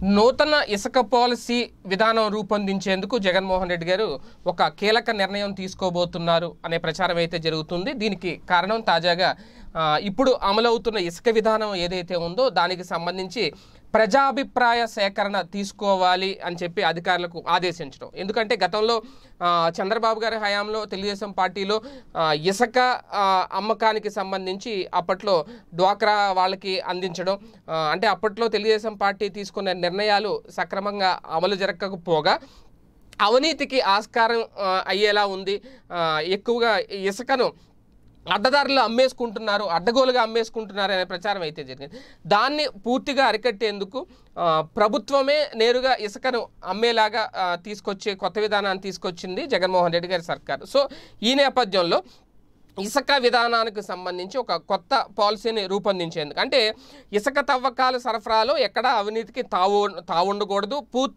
నూతన ఇసుక పాలసీ విధానం రూపొందించేందుకు జగన్మోహన్ రెడ్డి గారు ఒక కీలక నిర్ణయం తీసుకోబోతున్నారు అనే ప్రచారం అయితే జరుగుతుంది. దీనికి కారణం తాజాగా ఇప్పుడు అమలవుతున్న ఇసుక విధానం ఏదైతే ఉందో దానికి సంబంధించి ప్రజాభిప్రాయ సేకరణ తీసుకోవాలి అని చెప్పి అధికారులకు ఆదేశించడం. ఎందుకంటే గతంలో చంద్రబాబు గారి హయాంలో తెలుగుదేశం పార్టీలో ఇసుక అమ్మకానికి సంబంధించి అప్పట్లో డ్వాక్రా వాళ్ళకి అందించడం, అంటే అప్పట్లో తెలుగుదేశం పార్టీ తీసుకున్న నిర్ణయాలు సక్రమంగా అమలు జరగకపోగా అవినీతికి ఆస్కారం అయ్యేలా ఉంది. ఎక్కువగా ఇసుకను అడ్డదారులు అమ్మేసుకుంటున్నారు, అడ్డగోలుగా అమ్మేసుకుంటున్నారు అనే ప్రచారం అయితే జరిగింది. దాన్ని పూర్తిగా అరికట్టేందుకు ప్రభుత్వమే నేరుగా ఇసుకను అమ్మేలాగా తీసుకొచ్చే కొత్త విధానాన్ని తీసుకొచ్చింది జగన్మోహన్ రెడ్డి గారి సర్కారు. సో ఈ నేపథ్యంలో ఇసుక విధానానికి సంబంధించి ఒక కొత్త పాలసీని రూపొందించేందుకు, అంటే ఇసుక తవ్వకాల సరఫరాలో ఎక్కడ అవినీతికి తావుండకూడదు,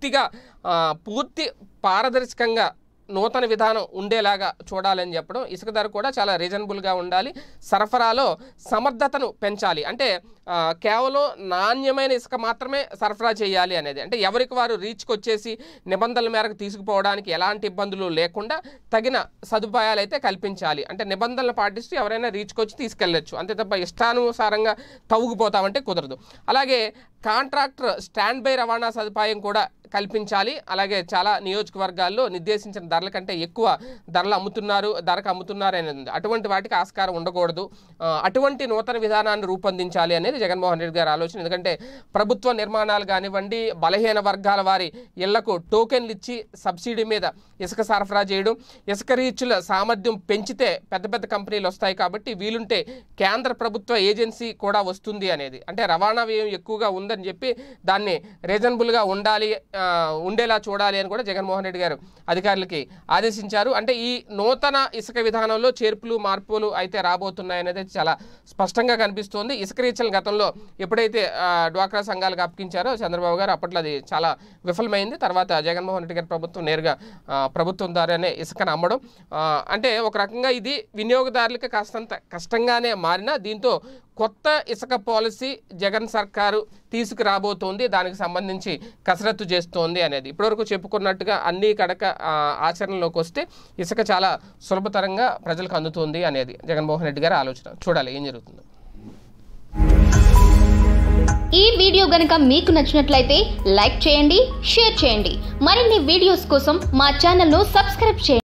పూర్తి పారదర్శకంగా నూతన విధానం ఉండేలాగా చూడాలని చెప్పడం. ఇసుక ధర కూడా చాలా రీజనబుల్గా ఉండాలి, సరఫరాలో సమర్థతను పెంచాలి, అంటే కేవలం నాణ్యమైన ఇసుక మాత్రమే సరఫరా చేయాలి అనేది, అంటే ఎవరికి వారు రీచ్కి వచ్చేసి నిబంధనల మేరకు తీసుకుపోవడానికి ఎలాంటి ఇబ్బందులు లేకుండా తగిన సదుపాయాలు అయితే కల్పించాలి. అంటే నిబంధనలు పాటిస్తూ ఎవరైనా రీచ్కి వచ్చి తీసుకెళ్ళచ్చు, అంతే తప్ప ఇష్టానుసారంగా తవ్వుకుపోతామంటే కుదరదు. అలాగే కాంట్రాక్టర్ స్టాండ్ బై రవాణా సదుపాయం కూడా కల్పించాలి. అలాగే చాలా నియోజకవర్గాల్లో నిర్దేశించిన ధరల కంటే ఎక్కువ ధరకు అమ్ముతున్నారు అనేది ఉంది. అటువంటి వాటికి ఆస్కారం ఉండకూడదు. అటువంటి నూతన విధానాన్ని రూపొందించాలి అనేది జగన్మోహన్ రెడ్డి గారి ఆలోచన. ఎందుకంటే ప్రభుత్వ నిర్మాణాలు కానివ్వండి, బలహీన వర్గాల వారి ఇళ్లకు టోకెన్లు ఇచ్చి సబ్సిడీ మీద ఇసుక సరఫరా చేయడం, ఇసుక రీచ్ల సామర్థ్యం పెంచితే పెద్ద పెద్ద కంపెనీలు వస్తాయి, కాబట్టి వీలుంటే కేంద్ర ప్రభుత్వ ఏజెన్సీ కూడా వస్తుంది అనేది, అంటే రవాణా వ్యయం ఎక్కువగా ఉందని చెప్పి దాన్ని రీజనబుల్గా ఉండేలా చూడాలి అని కూడా జగన్మోహన్ రెడ్డి గారు అధికారులకి ఆదేశించారు. అంటే ఈ నూతన ఇసుక విధానంలో చేర్పులు మార్పులు అయితే రాబోతున్నాయనేది చాలా స్పష్టంగా కనిపిస్తోంది. ఇసుక రీచ్లను గతంలో ఎప్పుడైతే డ్వాక్రా సంఘాలకు అప్పగించారో చంద్రబాబు గారు, అప్పట్లో అది చాలా విఫలమైంది. తర్వాత జగన్మోహన్ రెడ్డి గారి ప్రభుత్వం నేరుగా ప్రభుత్వం ద్వారానే ఇసుకను అమ్మడం, అంటే ఒక రకంగా ఇది వినియోగదారులకి కాస్తంత కష్టంగానే మారినా దీంతో కొత్త ఇసుక పాలసీ జగన్ సర్కారు తీసుకురాబోతోంది, దానికి సంబంధించి కసరత్తు చేస్తోంది అనేది. ఇప్పటివరకు చెప్పుకున్నట్టుగా అన్ని కడక ఆచరణలోకి వస్తే ఇసుక చాలా సులభతరంగా ప్రజలకు అందుతుంది అనేది జగన్మోహన్ రెడ్డి గారి ఆలోచన. చూడాలి ఏం జరుగుతుందో. ఈ వీడియో గనుక మీకు నచ్చినట్లయితే లైక్ చేయండి, షేర్ చేయండి. మరిన్ని వీడియోస్ కోసం మా ఛానల్ను సబ్స్క్రైబ్ చేయండి.